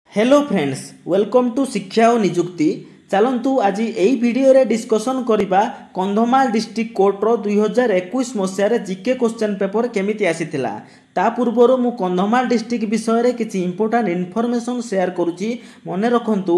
Hello friends, welcome to शिक्षा और निजुक्ति। चलतु आज यही भिडियो रे डिस्कसन करबा कंधमाल डिस्ट्रिक्ट कोर्टर 2021 मसीह जीके क्वेश्चन पेपर केमिति आसीथिला। ता पूर्वर मु कंधमाल डिस्ट्रिक्ट विषय रे किछि इंपोर्टेंट इनफॉरमेशन शेयर करूची। मने रखंतु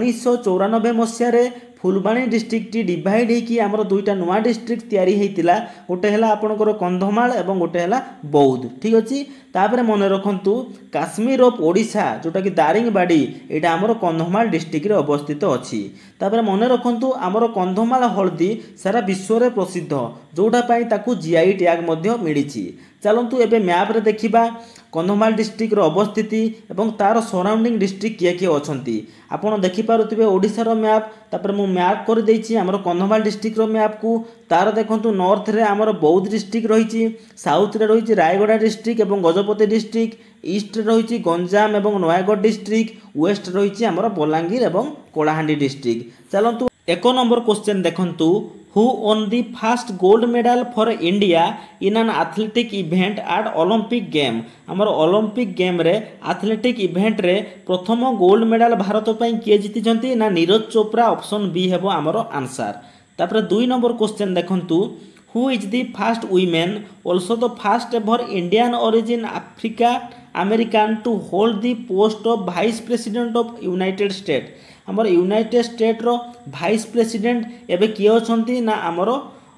1994 मसीह फुलबाणी डिस्ट्रिक्ट डिवाइड होगी आमर दुईटा नुआ डिस्ट्रिक्ट तैयारी होता। गोटे है आपंकर कंधमाल और गोटे है बौद्ध। ठीक अच्छे तापर मन रखु काश्मीर ऑफ ओडिशा जोटा कि दारिंगबाड़ी यहाँ आमर कंधमाल डिस्ट्रिक्ट अवस्थित अच्छी। तापर मन रखु आमर कंधमाल हलदी सारा विश्व में प्रसिद्ध जोटापाई ताकू जीआई टैग मिली। चलतु एबे मैप रे देखिबा कंधमाल डिस्ट्रिक्ट रो अवस्थिति एवं तार सराउंडिंग डिस्ट्रिक्ट किए किए अछंती। आपण देखि पारुथिबे ओडिसा रो मैप। तापर मु मैप कर देछि हमर कंधमाल डिस्ट्रिक्ट रो मैप को। तार देखंतु नॉर्थ रे हमर बौद्ध डिस्ट्रिक्ट रहिछि, साउथ रे रहिछि रायगड़ा डिस्ट्रिक्ट एवं गजपति डिस्ट्रिक्ट, ईस्ट रे रहिछि गंजाम एवं नयागढ़ डिस्ट्रिक्ट, वेस्ट रहिछि हमर बलांगीर एवं कोलाहांडी डिस्ट्रिक्ट। चलंतु एक नंबर क्वेश्चन देखंतु Who won the first gold medal for India in an athletic event at Olympic game? आमर ओलंपिक गेम रे एथलेटिक इवेंट रे प्रथम गोल्ड मेडल भारत पई किए जीति ना नीरज चोपड़ा। ऑप्शन बी हेबो आमर आंसर। तापर 2 नंबर क्वेश्चन देखंतु Who is the first woman also the first ever Indian origin Africa American to hold the post of vice president of United States? आमर यूनाइटेड स्टेट रो भाइस प्रेसिडेंट एबे किए अछंती ना आमर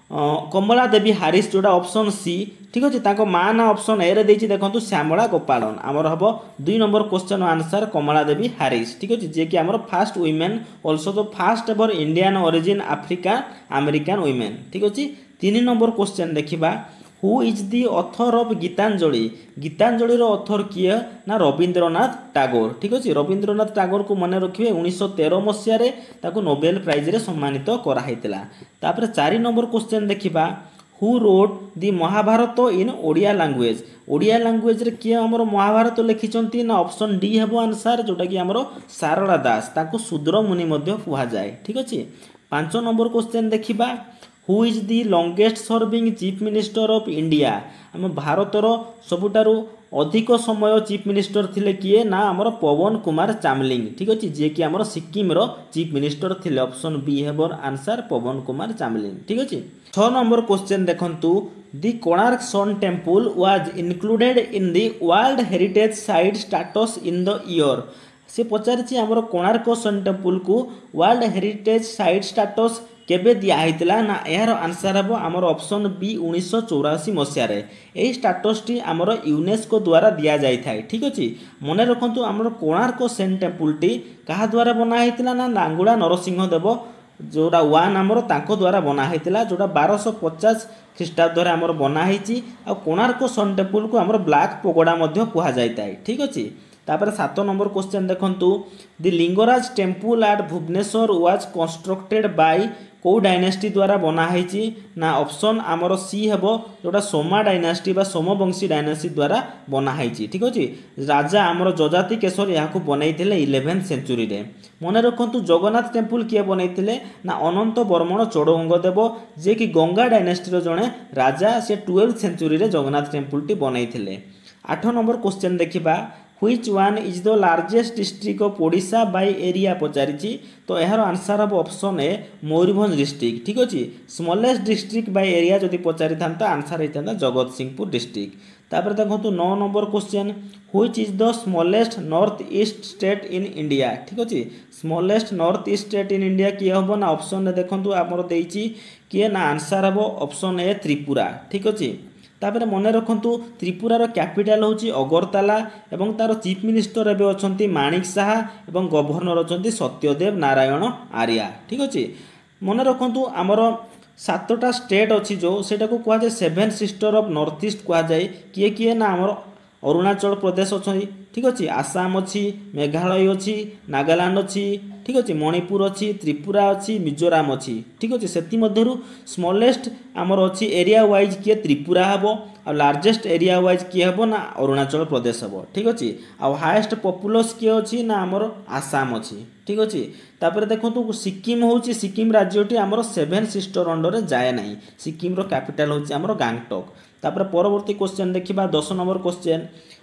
कमला देवी हारिस जोड़ा ऑप्शन सी। ठीक अच्छे ताको माँ ना ऑप्शन ए रे देछि देखंतु श्यामला गोपालन। आमर हबो 2 number question answer Kamala Devi Harris. ठीक अच्छे जे कि आमर first women also the first ever Indian origin Africa American women. ठीक अच्छे 3 नंबर क्वेश्चन देखिबा who is the author of Gitanjali? Gitanjali रो ऑथर किए ना रविंद्रनाथ टैगोर। ठीक अच्छे रविंद्रनाथ टैगोर को मन रखिए 1913 मसीह रे ताको नोबेल प्राइज रे सम्मानित करा हैतिला। तापर 4 नंबर क्वेश्चन देखिबा who wrote the Mahabharata in Odia language? Odia language रे किए हमर महाभारत लिखिचंती ना ऑप्शन डी हेबो आंसर जोटा कि हमर सारला दास ताको शूद्र मुनि मध्ये कुहा जाय। ठीक अच्छे 5 नंबर क्वेश्चन देखिबा who is the longest serving chief minister of India? आम भारतर सबुठारु अधिक समय चीफ मिनिस्टर थिले किए ना आमर पवन कुमार चामलिंग। ठीक अच्छे जे कि आमर सिक्किम रो चीफ मिनिस्टर थिले। ऑप्शन बी हेबर आंसर पवन कुमार चामलिंग। ठीक अच्छे 6 नंबर क्वेश्चन देखंतु the Konark sun temple was included in the world heritage site status in the year? से पचारिछि आमर कोणार्क सन टेम्पल को वर्ल्ड हेरिटेज साइट स्टेटस केबे दिया हैतिला ना यार आंसर हेबो आमर ऑप्शन बी 1984 मसीह रे। एही स्टेटस टी आमर यूनेस्को द्वारा दिया जाय थाए। ठीक अछि मने रखंतु आमर कोणार्क सन टेम्पल टी कहा द्वारा बना हैतिला ना लांगुड़ा नरसिंह देव जोड़ा वन आमर तांको द्वारा बना हैतिला जोड़ा 1250 ख्रीष्टाब्द रे आमर बना हैछि। आ कोणार्क सन टेम्पल को आमर ब्लैक पगोड़ा मध्ये कुहा जाय थाए। ठीक अछि तापर 7 नंबर क्वेश्चन देखंतु the Lingaraj temple at Bhubaneswar was constructed by को डायनेस्टी द्वारा बना हैछि ना ऑप्शन आमर सी हेबो जोटा सोमा डायनेस्टी बा सोमवंशी डायनेस्टी द्वारा बना हैछि। ठीक अछि राजा आमर जजाति केशर याकू बनैथिले 11th सेंचुरी रे। मने रखंतु जगन्नाथ टेम्पल किए बनैथिले ना अनंत वर्मन चोड़गंग देव जे कि गंगा डायनेस्टी रो जणे राजा से 12th सेंचुरी रे जगन्नाथ टेम्पल टी बनैथिले। 8 नंबर क्वेश्चन देखिबा Which one is the largest district of Odisha by area पचारिछि तो यार आंसर हम ऑप्शन ए मयूरभंज डिस्ट्रिक्ट। ठीक अछि स्मॉलेस्ट डिस्ट्रिक्ट बाय एरिया जदि पचारि थांता आंसर हेतंता जगतसिंहपुर डिस्ट्रिक्ट। तापर देखंतु 9 number question which is the smallest north east state in India? ठीक अछि smallest north east state in India किए हबो ना ऑप्शन रे देखंतु हमर देइछि किए ना आंसर हबो ऑप्शन ए त्रिपुरा। ठीक अछि तापर मने रखंतु त्रिपुरार कैपिटल होची अगरतला एवं तार चीफ मिनिस्टर एबे अछंती माणिक साहा एवं गवर्नर अछंती सत्यदेव नारायण आर्या। ठीक अछि मने रखंतु आमर 7टा स्टेट अछि जो सेटा को कुआ जाय 7 सिस्टर ऑफ नॉर्थ ईस्ट कुआ जाय किए किए ना आमर अरुणाचल प्रदेश अछि। ठीक अछि आसाम अछि, मेघालय अछि, नागालैंड अछि। ठीक अछि मणिपुर अछि, त्रिपुरा अछि, मिजोराम अछि। ठीक अछि सेति मध्यरु स्मॉलेस्ट आमर अछि एरिया वाइज किए त्रिपुरा हबो आ लार्जेस्ट एरिया वाइज किए हबो ना अरुणाचल प्रदेश हबो। ठीक अछि आ हाईएस्ट पॉपुलस किए अछि ना आमर आसाम अछि। ठीक अछि तापर देखंतु सिक्किम होची सिक्किम राज्यटी आमर 7 सिस्टर अंडर रे जाय नाही। सिक्किम रो कैपिटल होची आमर गंगटोक। तापर परवर्ती क्वेश्चन देखिबा 10 number question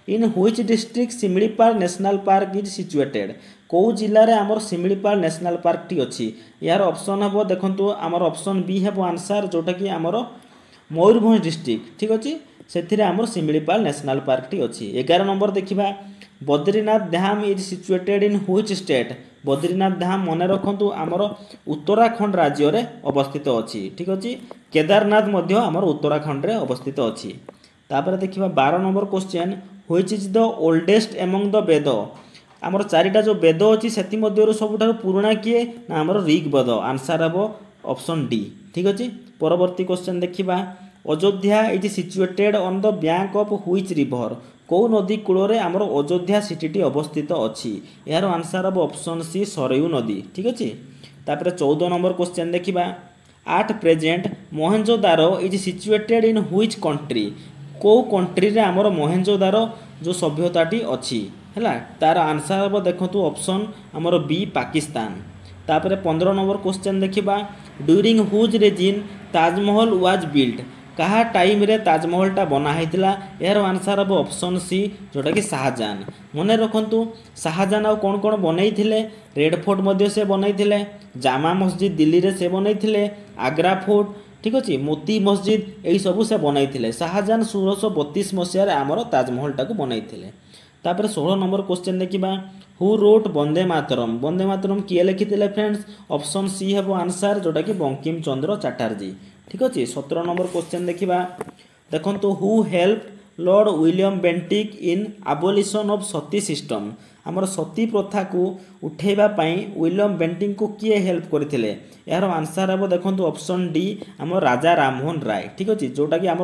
in which district Similipal national park is situated कौ जिले में आमर शिमिलीपाल नेशनल पार्क टी अच्छी यार ऑप्शन हम देखो आमर ऑप्शन बी है आंसर जोटा कि आमर मयूरभंज डिस्ट्रिक्ट ठीक अच्छे से आमर शिमिलीपाल नेशनल पार्क टी अच्छी 11 नंबर देखा Badrinath Dham is situated in which state Badrinath Dham मन रखु आमर उत्तराखंड राज्य में अवस्थित अच्छी ठीक अच्छे केदारनाथ आमर उत्तराखंड में अवस्थित अच्छी तापर देखा 12 number question which is the oldest among the Veda आमर चारिटा जो वेद अच्छी से सबुठार पुराणा किए ना आमर ऋग्वेद आंसर हम ऑप्शन डी ठीक अच्छे परवर्ती क्वेश्चन देखा Ayodhya is situated on the bank of which river कौ नदी कूल आमर अयोध्या सिटी अवस्थित अच्छी यार आंसर हम ऑप्शन सी सरयू नदी ठीक अच्छे तापर 14 नंबर क्वेश्चन देखा at present Mohenjodaro is situated in which country कौ कंट्री रे आमर मोहेंजोदारो जो सभ्यताटी अच्छी है तार आंसर हम देखो ऑप्शन आमर बी पाकिस्तान तापर 15 नंबर क्वेश्चन देखा during which reign Taj Mahal was built कहा टाइम रे ताजमहलटा बनाईला यार आंसर हम ऑप्शन सी जोटा कि शाहजहान मन रखु शाहजहान आ कौन कौन बनई रेड फोर्ट मध्य से बनई जामा मस्जिद दिल्ली रे से बनई आग्रा फोर्ट ठीक अच्छे मोती मस्जिद यही सब से बनई शाहजहान 1632 मसीह आमर ताजमहलटा को बनई तापर 16 नंबर क्वेश्चन देखा हु रोट वंदे मातरम किए लिखी फ्रेंड्स ऑप्शन सी है आंसर जोटा कि बंकिम चंद्र चटर्जी ठीक अच्छे 17 नंबर क्वेश्चन देखा देखो who help lord William Bentinck in abolition of sati system आमर सती प्रथा को उठेबाई विलियम बेंटिक को किए हेल्प करते यार आंसर हम देखो ऑप्शन डी आम राजा राममोहन राय ठीक अच्छे जोटा कि आमर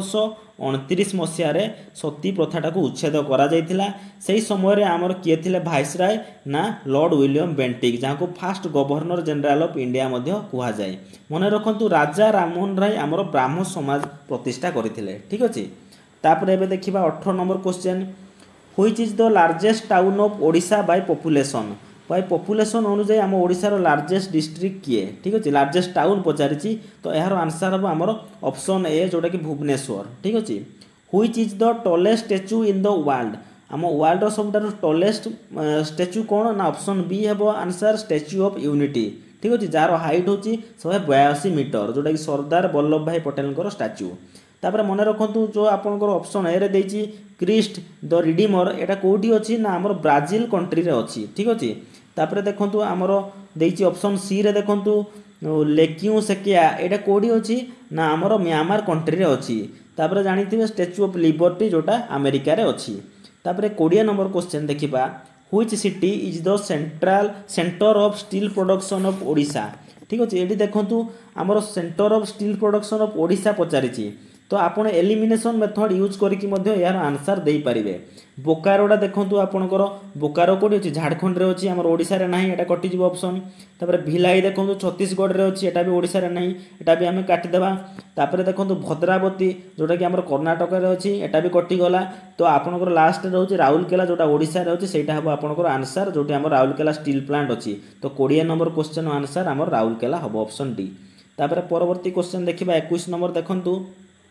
1829 मसीह सती प्रथाटा को उच्छेद कर समय आमर किए थे भाइसराय ना लॉर्ड विलियम बेंटिक जहाँ को first governor general of India कहुए मन रखु राजा राममोहन राय आमर ब्राह्मण समाज प्रतिष्ठा करते ठीक अच्छे तापर एबे देखिबा 18 number question which is the largest town of Odisha by population अनुसार आम ओडिशार लार्जेस्ट डिस्ट्रिक्ट किए ठीक अच्छे लार्जेस्ट टाउन पचारि तो यार आंसर हम आमर ऑप्शन ए जोटा कि भुवनेश्वर ठीक अच्छे which is the tallest statue in the world आम वर्ल्ड सबुठार टॉलेस्ट स्टैच्यू कौन ना ऑप्शन बी है आंसर स्टैच्यू ऑफ यूनिटी ठीक अच्छे जार हाइट हूँ 182 मीटर जोटा कि सरदार वल्लभ भाई पटेल स्टैच्यू तापर मन रखु जो आपंकर ऑप्शन ए रे क्रिस्ट द रिडीमर यहाँ कौटी अच्छी ना आमर ब्राजिल कंट्री रे अच्छी ठीक अच्छे तापर देखु आमर देती ऑप्शन सी रे देखु लेक्यू सेकिया यहाँ कौटी अच्छी ना आमर म्यांमार कंट्री रे अच्छी तापर जानी स्टैच्यू ऑफ लिबर्टी जोटा अमेरिका रे अच्छी तापर 20 नंबर क्वेश्चन देखा which city is the centre of steel production of Odisha ठीक अच्छे ये देखु आमर centre of steel production of Odisha पचारि तो आपन एलिमिनेशन मेथड यूज करके यार आंसर दे पारे बोकारोटा देखो आपंकर बोकारो कौटी अच्छी झारखंड रे अच्छी आमर ओडिशा रे नाही एटा कटिज ऑप्शन तापर भिलाई देखो छत्तीसगढ़ रे अच्छी एटा भी ओडिशा रे नाही एटा भी आमे काटिदेबा तापर देखो भद्रावती जोटा कि आमर कर्णाटक रे अच्छी एटा भी कटिगला तो आपंकर लास्ट रे होची राउरकेला जोटा ओडिशा रे अच्छी सेटा हम आपंकर आंसर जोटी आमर राउरकेला स्टील प्लांट अच्छी तो 20 नंबर क्वेश्चन आंसर आमर राउरकेला हम ऑप्शन डी तापर परवर्ती क्वेश्चन देखिबा 21 नंबर देखंतु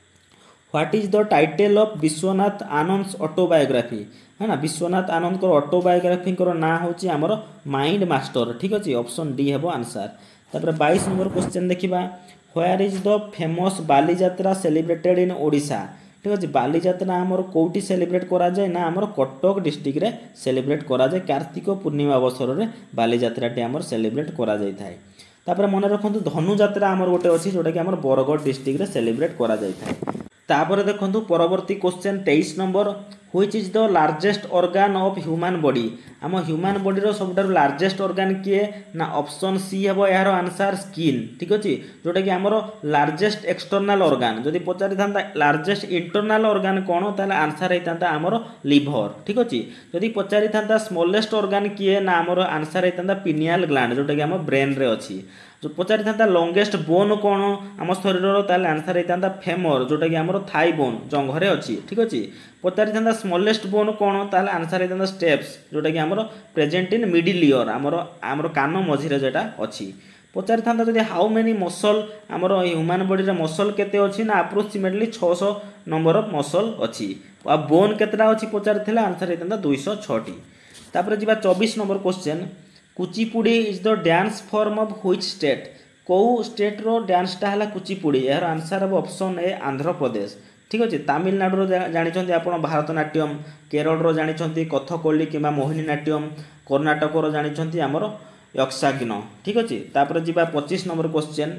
what is the title of Vishwanath Anand autobiography है ना विश्वनाथ आनंद ऑटोबायोग्राफी ना हूँ आमर माइंड मास्टर ठीक अच्छे ऑप्शन डी है आंसर तापर 22 नंबर क्वेश्चन देखा where is the famous Balijatra celebrated in Odisha ठीक अच्छे बालीजात्रा आमर कौटी सेलिब्रेट करा जाए ना आमर कटक डिस्ट्रिक्ट रे सेलिब्रेट करा जाए कार्तिक पूर्णिमा अवसर में बालीजात्राटी आमर सेलिब्रेट करा जाए थाए तापर मन रखु धनुजात्रा आमर गोटे अच्छी जोटा कि आमर बरगढ़ डिस्ट्रिक्ट रे सेलिब्रेट करा जाए थाए तापर देखो परवर्ती question 23 number which is the largest organ of human body आम ह्यूमन बॉडी रो सबुठार लार्जेस्ट ऑर्गन किए ना ऑप्शन सी है यार आंसर स्किन ठीक अच्छे जोटा कि आमर लार्जेस्ट एक्सटर्नाल ऑर्गन जदि पचारि था लार्जेस्ट इंटरनाल ऑर्गन कौन ताले आंसर होता आमर लिभर ठीक अच्छे जदि पचारि था स्मॉलेस्ट ऑर्गन किए ना आमर आंसर होता पिनियल ग्लैंड जोटा कि आम ब्रेन रे अच्छी जो पचारि था लॉन्गेस्ट बोन कौन आम शरीर ताले आंसर होता फेमर जोटा कि आमर थाई बोन जंघरे अच्छी ठीक अच्छे पचारि था स्मॉलेस्ट बोन कौन ताले आंसर होता स्टेप्स जोटा कि आमर प्रेजेंट इन मिडिल ईयर आमर कान मझिरे जोटा अच्छी पचारि था जदि हाउ मेनी मसल आमर ह्यूमन बॉडी रे मसल केते अच्छी ना अप्रोक्सीमेटली 600 नंबर ऑफ मसल अच्छी आ बोन केतटा अच्छी पचार आंसर होता 206टी। तापर जी 24 number question Kuchipudi is the dance form of which state कौ स्टेट रो डांसटा है कुचिपुड़ी यार आंसर हम ऑप्शन ए आंध्र प्रदेश ठीक अच्छे। तमिलनाडु जानी आप भारतनाट्यम केरल जानी कथकली कि मोहिनी नाट्यम कर्णाटक जानी आमर यक्षाग्न ठीक अच्छे। तापर जी 25 नंबर क्वेश्चन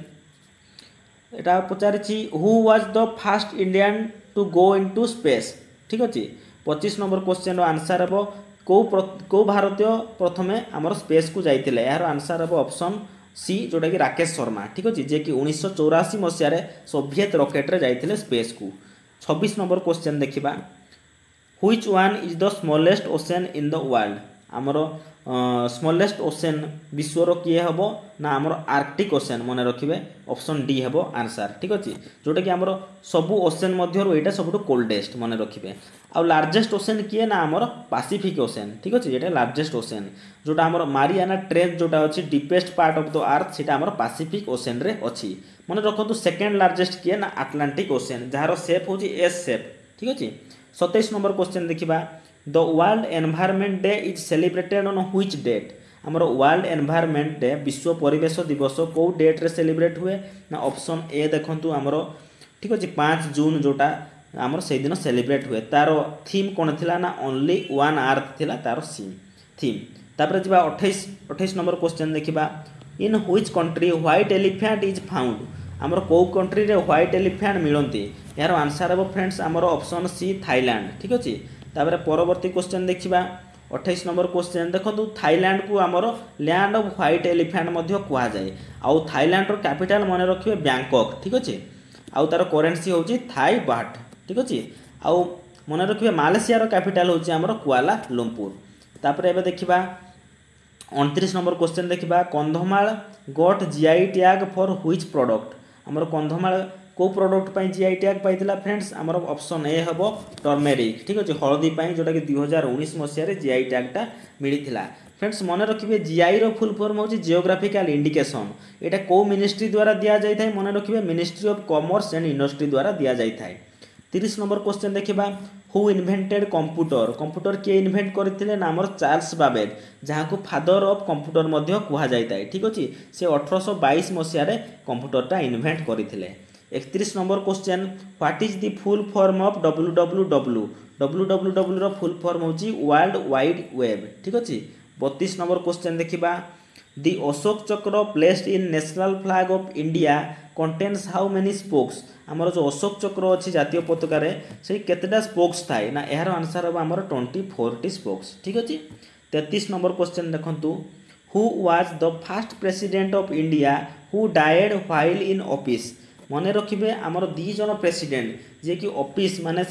एटा पचारि who was the first Indian to go into space ठीक अच्छे। 25 नंबर क्वेश्चन आंसर हम कौ भारतीय प्रथमे आमर स्पेस को जाइए यार आंसर हम ऑप्शन सी जोटा कि राकेश शर्मा ठीक अच्छे जे कि 1984 मसीह सोवियत रॉकेट्रे जाइए स्पेस को। 26 नंबर क्वेश्चन देखा which one is the smallest ocean in the world आमर स्मॉलेस्ट ओशन विश्वर किए हम ना आमर आर्कटिक ओशन मन रखिए ऑप्शन डी हम आंसर ठीक अच्छे जोटा कि आमर सबू ओशन मध्य यहाँ सब कोल्डेस्ट मन रखिए। आउ लार्जेस्ट ओशन किए ना आमर पैसिफिक ओशन ठीक अच्छे ये लार्जेस्ट ओशन जोटा आमर मारियाना ट्रेंच जोटा अच्छी deepest part of the earth सीटा आमर पैसिफिक ओशन रे अच्छी मन रखु। सेकेंड लार्जेस्ट किए ना आटलांटिक ओशन जार सेप हूँ एस सेप ठीक अच्छे। 27 नंबर क्वेश्चन देखा the world environment day is celebrated on which date आमर वर्ल्ड एनवायरनमेंट डे विश्व परिवेश दिवस कौ डेट रे सेलिब्रेट हुए ना ऑप्शन ए देखंतु आमर ठीक अच्छे 5 जून जोटा आमर से दिन सेलिब्रेट हुए तार थीम कौन थिला ना ओनली वन अर्थ थिला तार थीम। तापर जी 28 नंबर क्वेश्चन देखा in which country white elephant is found आमर कौ कंट्री रे व्हाइट एलिफेंट मिलती यार आंसर हम फ्रेंड्स आमर ऑप्शन सी थाईलैंड ठीक अच्छे। तापर परवर्ती क्वेश्चन देखा 28 नंबर क्वेश्चन देखो थाईलैंड को आमर लैंड ऑफ व्हाइट एलिफेंट कहुए आउ थाईलैंड कैपिटल मन रखिए बैंकॉक ठीक अच्छे आउ तार करेन्सी हूँ थाई बाट ठीक अच्छे आउ मन रखिए मालेशियार कैपिटल हूँ आमर कुआला लुम्पुर। तापर एबे देखिबा 29 नंबर क्वेश्चन देखिबा Kandhamal got GI tag for which product आमर कंधमाल को प्रोडक्ट पाई जीआई टैग पाइला फ्रेंड्स आमर ऑप्शन ए हम टर्मेरिक ठीक अच्छे हलदी जोटा कि 2019 मसीह जीआई टैगटा मिलता। फ्रेंड्स मन रखिए जीआई रो फुल फॉर्म हूँ जियोग्राफिकल इंडिकेशन यहाँ कौ मिनिस्ट्री द्वारा दि जाए मन रखिए ministry of commerce and industry द्वारा दि जाए। 30 नंबर क्वेश्चन देखा हु इन्वेंटेड कंप्यूटर किए इन्वेंट करते ना आमर चार्ल्स बाबेज जहाँ को फादर ऑफ कंप्यूटर कहुए ठीक अच्छे से 1822 मसीह कंप्यूटरटा इन्वेंट करते। 31 number question what is the full form of www www रो फुल फॉर्म हूँ वर्ल्ड वाइड वेब ठीक अच्छे। 32 नंबर क्वेश्चन देखा the Ashok Chakra placed in national flag of India contains how many spokes आमर जो अशोक चक्र अच्छी जातीय पताकार से केतेटा स्पोक्स थाए ना यार आंसर हम आमर 24 स्पोक्स ठीक अच्छे। 33 नंबर क्वेश्चन देखंतु who was the first president of India who died while in office मन रखिए आमर 2 जन प्रेसिडेंट जे कि ऑफिस माने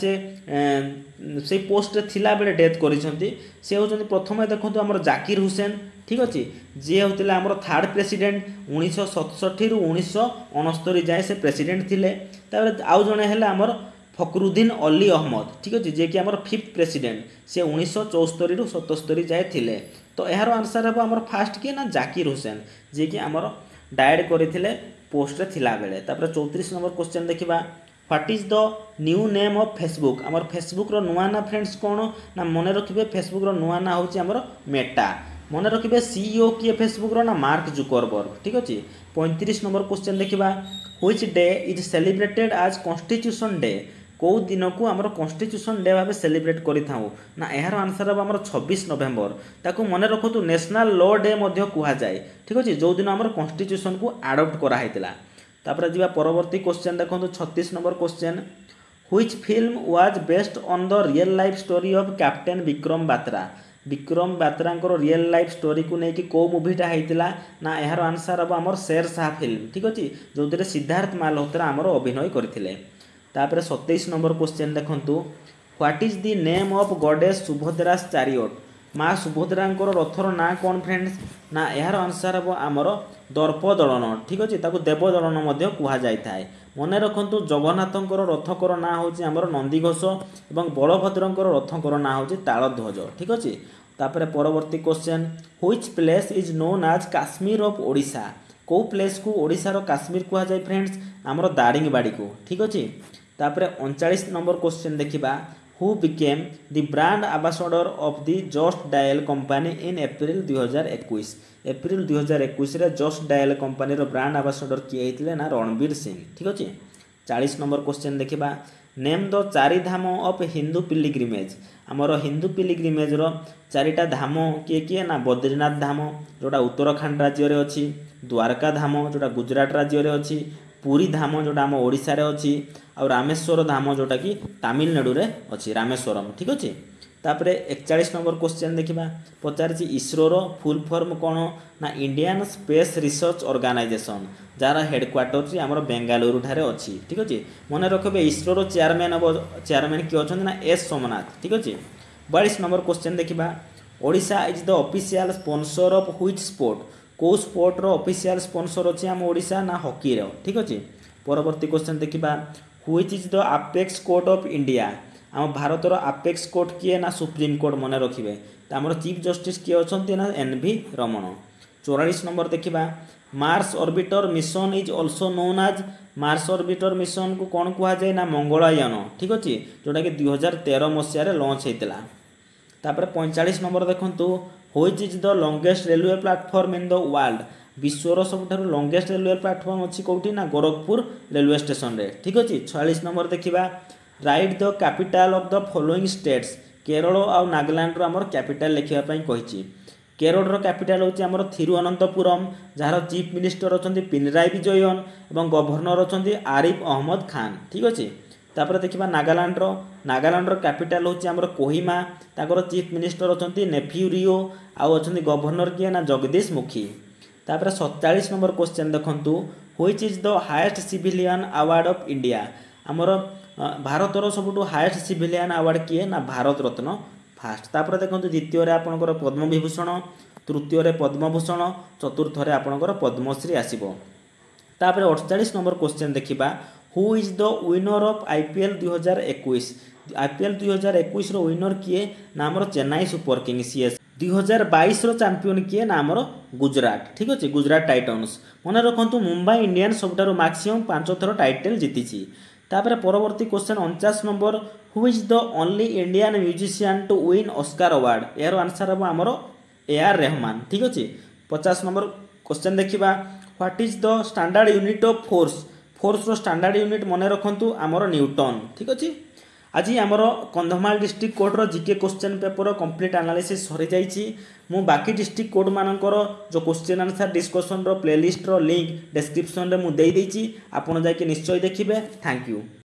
से पोस्ट थिला बेले डेथ करिसंती से होचंती प्रथम देखंतु आमर जाकिर हुसैन ठीक अच्छे जी होता आमर थर्ड प्रेसिडेंट 1967 रु 1969 जाए से प्रेसिडेंट थिले। तापर आउ जने हेले आमर फखरुद्दीन अली अहमद ठीक अच्छे जे कि आमर 5th प्रेसिडेंट से 1974 रु 77 जाए थिले। तो यार आंसर हम आमर फास्ट किए ना जाकिर हुसैन जे कि आमर डायड करथिले पोस्ट रे थिला बेले। तापर 34 नंबर क्वेश्चन देखिबा what is the new name of Facebook आमर फेसबुक रो नुआ ना फ्रेंड्स कौन ना मन रखिए फेसबुक रो नुआ ना होची आमर मेटा मन रखिए सीईओ किए फेसबुक रो ना मार्क जुकरबर्ग ठीक अच्छे। 35 नंबर क्वेश्चन देखिबा which day is celebrated as constitution day कौ दिन को आमर कॉन्स्टिट्यूशन डे भाव सेलिब्रेट करिथाउ ना यार आंसर हम आमर 26 नवेम्बर ताकू मन रखतु नेशनल लॉ डे मध्य कुहाଯାଏ ठीक अच्छे जो दिन आमर कॉन्स्टिट्यूशन को अडॉप्ट कराइतिला। तापर जीवा परवर्ती क्वेश्चन देखंतु 36 number question which film was based on the real life story of captain Vikram Batra real life story को लेकिन कौ मूवीटा होता ना यार आंसर हम आमर शेरशाह फिल्म ठीक अच्छे जो सिद्धार्थ मालहोत्रा आमर अभिनय करथिले। तापर 27 नंबर क्वेश्चन देखंतु what is the name of goddess Subhadra's chariot माँ सुभद्रा रथर ना कौन फ्रेंड्स ना यार आंसर हम आमर दर्पदलन ठीक अच्छे देवदलन कहुए। मन रखु जगन्नाथ रथकर ना हूँ आमर नंदीघोष और बलभद्र रथकर ना हूँ तालध्वज ठीक अच्छे। तापर परवर्ती question which place is known as Kashmir of Odisha कौ प्लेस को ओडिशार काश्मीर कहुए फ्रेंड्स आमर दारिंगबाड़ी को ठीक अच्छे। तापर 39 नंबर क्वेश्चन देखिबा who became the brand ambassador of the Just Dial company in April 2021। April 2021 रे जस्ट डायल कंपनी रो ब्रांड आंबासाडर किए होते ना रणवीर सिंह। ठीक अच्छे। 40 नंबर क्वेश्चन देखा name the Char Dham of Hindu pilgrimage. आमर हिंदू पिलिग्रिमेज रो चारिटा धाम किए किए ना बद्रीनाथ धाम जोटा उत्तराखंड राज्य रे अच्छी, द्वारका धाम जोटा गुजरात राज्य रे अच्छी, पुरी धाम जोटा आम ओडिशा रे अच्छी, और रामेश्वर धाम जोटा कि तमिलनाडु रे अच्छी रामेश्वरम। ठीक अच्छे। तापरे 41 नंबर क्वेश्चन देखा पचार इसरोर फुल फॉर्म कौन ना इंडियन स्पेस रिसर्च ऑर्गेनाइजेशन जार हेडक्वार्टर आमर बेंगालुरु ठारे अच्छी। ठीक अच्छे। मन रखिए इसरोर चेयरमैन किए अच्छा ना एस सोमनाथ। ठीक अच्छे। 42 नंबर क्वेश्चन देखा Odisha is the official sponsor of which sport. कौ स्पोर्ट रो ऑफिशियल स्पॉन्सर अच्छी आम ओडिशा ना हॉकी रो। ठीक अच्छे। परवर्ती क्वेश्चन देखा which is the apex court of India. आम भारतर अपेक्स कोर्ट किए ना सुप्रीम कोर्ट मन रखिए आमर चीफ जस्टिस किए अच्छा ना एन.वी. रमण। 44 नंबर देखा Mars orbiter mission is also known as. Mars orbiter mission को कौन कहुए ना मंगलयान। ठीक अच्छे। जोटा कि 2013 मसीह लॉन्च होता। तापर 45 नंबर देखु which is the longest railway platform in the world. विश्वर सबुठारु लॉन्गेस्ट रेलवे प्लेटफॉर्म अच्छी कौटी ना गोरखपुर रेलवे स्टेशन रे। ठीक अच्छे। 46 नंबर देखा write the capital of the following states. Kerala और नागालैंड आमर कैपिटल लिखापी कही। केरल कैपिटल हूँ आमर थिरुअनंतपुरम जार चीफ मिनिस्टर अच्छा पिनराई विजयन और गवर्नर अच्छा आरिफ अहमद खान। ठीक अच्छे। तापर देखा नागालैंड कैपिटल हूँ आमर कोहिमा ताकर चीफ मिनिस्टर अच्छा नेफ्यू रियो आउ अच्छा गवर्नर किए ना जगदीश मुखी। तापर 47 नंबर क्वेश्चन देखु which is the highest civilian award of India. आमर भारतर सबुठु हाईएस्ट सिविलियन अवार्ड किए ना भारत रत्न फास्ट। तापर देखो द्वितीय आपणकर पद्म विभूषण, तृतीय पद्मभूषण, चतुर्थ आपणकर पद्मश्री आसीबो। तापर 48 नंबर क्वेश्चन देखा who is the winner of IPL 2021। IPL 2021 रो विनर किए ना आमर चेन्नई सुपर किंग्स सीएस। 2022 रो चैंपियन किए ना आमर गुजरात। ठीक अच्छे। गुजरात टाइटन्स। मन रखु मुंबई इंडियंस सबुठारु मैक्सिमम 5 थर टाइटल जीति। तापर परवर्ती question 49 number who is the only Indian musician to win Oscar award. यार आंसर हम आमर ए.आर. रहमान। ठीक अच्छे। 50 नंबर क्वेश्चन देखा what is the standard unit of force. Force रो स्टैंडर्ड यूनिट मन रखु आमर न्यूटन। ठीक अच्छे। आज आमर कंधमाल डिस्ट्रिक्ट कोड रो GK question paper complete analysis सरी जाइए। मु बाकी डिस्ट्रिक्ट कोड मानकर जो क्वेश्चन आंसर डिस्कसन रो प्लेलिस्ट रो लिंक डिस्क्रिप्शन रे मु दे देइछि। आपण जाके निश्चय देखिबे। Thank you.